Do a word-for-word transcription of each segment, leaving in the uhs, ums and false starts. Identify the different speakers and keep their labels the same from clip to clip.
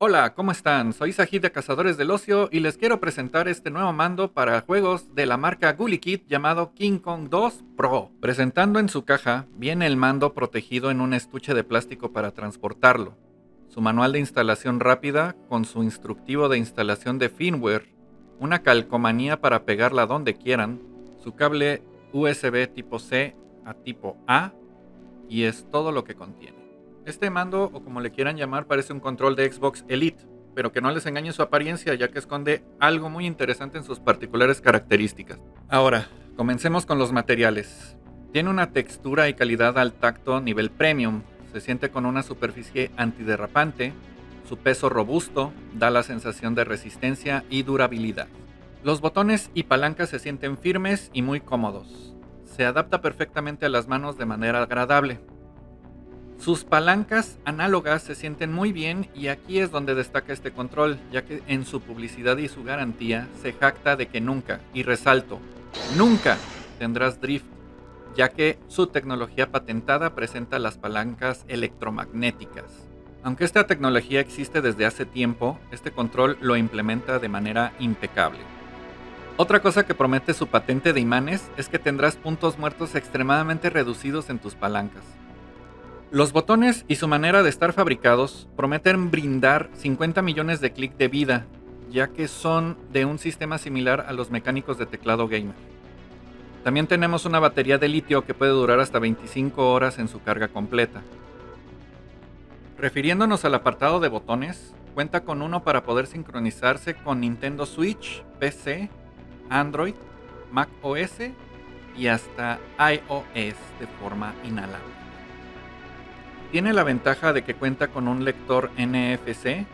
Speaker 1: Hola, ¿cómo están? Soy Sajid de Cazadores del Ocio y les quiero presentar este nuevo mando para juegos de la marca GuliKit llamado King Kong dos Pro. Presentando en su caja viene el mando protegido en un estuche de plástico para transportarlo, su manual de instalación rápida con su instructivo de instalación de firmware, una calcomanía para pegarla donde quieran, su cable U S B tipo C a tipo A y es todo lo que contiene. Este mando, o como le quieran llamar, parece un control de Xbox Elite, pero que no les engañe su apariencia, ya que esconde algo muy interesante en sus particulares características. Ahora, comencemos con los materiales. Tiene una textura y calidad al tacto nivel premium, se siente con una superficie antiderrapante, su peso robusto da la sensación de resistencia y durabilidad. Los botones y palancas se sienten firmes y muy cómodos. Se adapta perfectamente a las manos de manera agradable. Sus palancas análogas se sienten muy bien y aquí es donde destaca este control, ya que en su publicidad y su garantía se jacta de que nunca, y resalto, nunca tendrás drift, ya que su tecnología patentada presenta las palancas electromagnéticas. Aunque esta tecnología existe desde hace tiempo, este control lo implementa de manera impecable. Otra cosa que promete su patente de imanes es que tendrás puntos muertos extremadamente reducidos en tus palancas. Los botones y su manera de estar fabricados prometen brindar cincuenta millones de clic de vida, ya que son de un sistema similar a los mecánicos de teclado gamer. También tenemos una batería de litio que puede durar hasta veinticinco horas en su carga completa. Refiriéndonos al apartado de botones, cuenta con uno para poder sincronizarse con Nintendo Switch, P C, Android, Mac O S y hasta iOS de forma inalámbrica. Tiene la ventaja de que cuenta con un lector N F C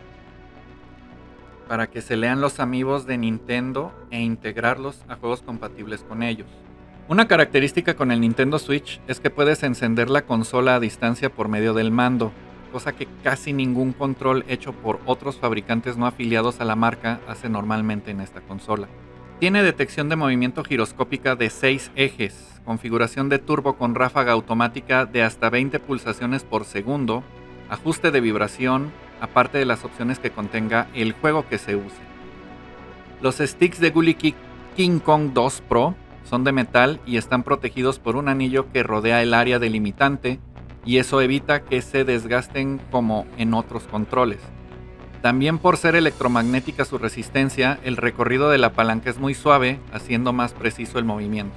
Speaker 1: para que se lean los amigos de Nintendo e integrarlos a juegos compatibles con ellos. Una característica con el Nintendo Switch es que puedes encender la consola a distancia por medio del mando, cosa que casi ningún control hecho por otros fabricantes no afiliados a la marca hace normalmente en esta consola. Tiene detección de movimiento giroscópica de seis ejes, configuración de turbo con ráfaga automática de hasta veinte pulsaciones por segundo, ajuste de vibración, aparte de las opciones que contenga el juego que se use. Los sticks de GuliKit King Kong dos Pro son de metal y están protegidos por un anillo que rodea el área delimitante y eso evita que se desgasten como en otros controles. También por ser electromagnética su resistencia, el recorrido de la palanca es muy suave, haciendo más preciso el movimiento.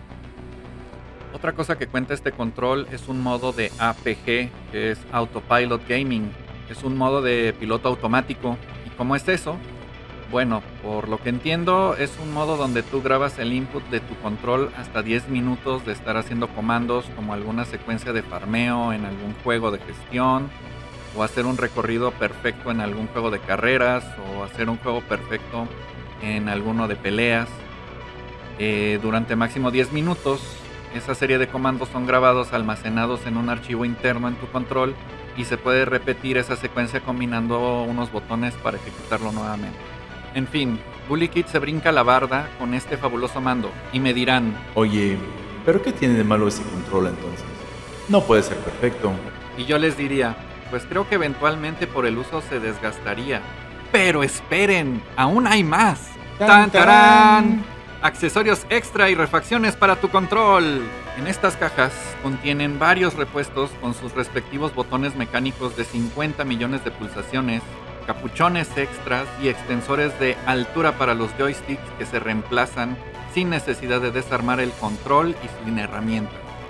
Speaker 1: Otra cosa que cuenta este control es un modo de A P G, que es Autopilot Gaming. Es un modo de piloto automático. ¿Y cómo es eso? Bueno, por lo que entiendo, es un modo donde tú grabas el input de tu control hasta diez minutos de estar haciendo comandos como alguna secuencia de farmeo en algún juego de gestión, o hacer un recorrido perfecto en algún juego de carreras, o hacer un juego perfecto en alguno de peleas. Eh, durante máximo diez minutos, esa serie de comandos son grabados, almacenados en un archivo interno en tu control, y se puede repetir esa secuencia combinando unos botones para ejecutarlo nuevamente. En fin, GuliKit se brinca la barda con este fabuloso mando, y me dirán,
Speaker 2: Oye, ¿pero qué tiene de malo ese control entonces? No puede ser perfecto.
Speaker 1: y yo les diría, pues creo que eventualmente por el uso se desgastaría. Pero esperen, aún hay más. ¡Tan, tarán! Accesorios extra y refacciones para tu control. En estas cajas contienen varios repuestos con sus respectivos botones mecánicos de cincuenta millones de pulsaciones, capuchones extras y extensores de altura para los joysticks que se reemplazan sin necesidad de desarmar el control y sin herramientas.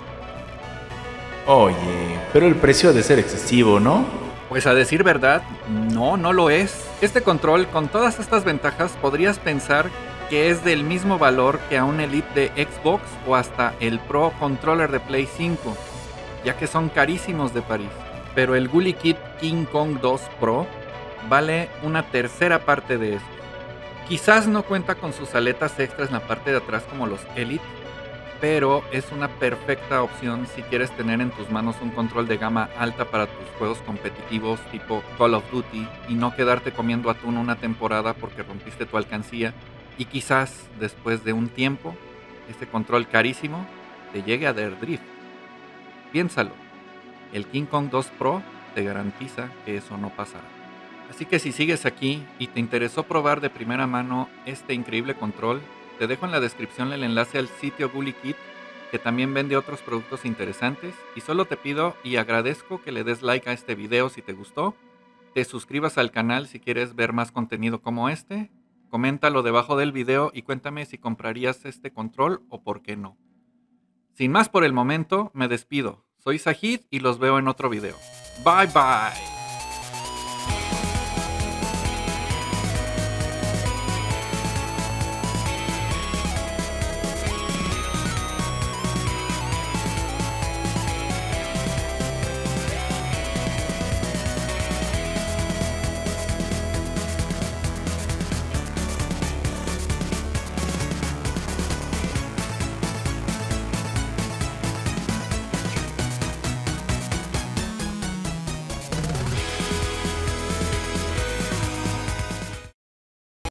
Speaker 2: Oye, pero el precio ha de ser excesivo, ¿no?
Speaker 1: Pues a decir verdad, no, no lo es. Este control, con todas estas ventajas, podrías pensar que es del mismo valor que a un Elite de Xbox o hasta el Pro Controller de Play cinco, ya que son carísimos de París. Pero el GuliKit King Kong dos Pro vale una tercera parte de eso. Quizás no cuenta con sus aletas extras en la parte de atrás como los Elite, pero es una perfecta opción si quieres tener en tus manos un control de gama alta para tus juegos competitivos tipo Call of Duty y no quedarte comiendo atún una temporada porque rompiste tu alcancía y quizás después de un tiempo este control carísimo te llegue a dar drift. Piénsalo, el King Kong dos Pro te garantiza que eso no pasará. Así que si sigues aquí y te interesó probar de primera mano este increíble control, te dejo en la descripción el enlace al sitio GuliKit, que también vende otros productos interesantes, y solo te pido y agradezco que le des like a este video si te gustó, te suscribas al canal si quieres ver más contenido como este, coméntalo debajo del video y cuéntame si comprarías este control o por qué no. Sin más por el momento, me despido. Soy Sajid y los veo en otro video. Bye bye.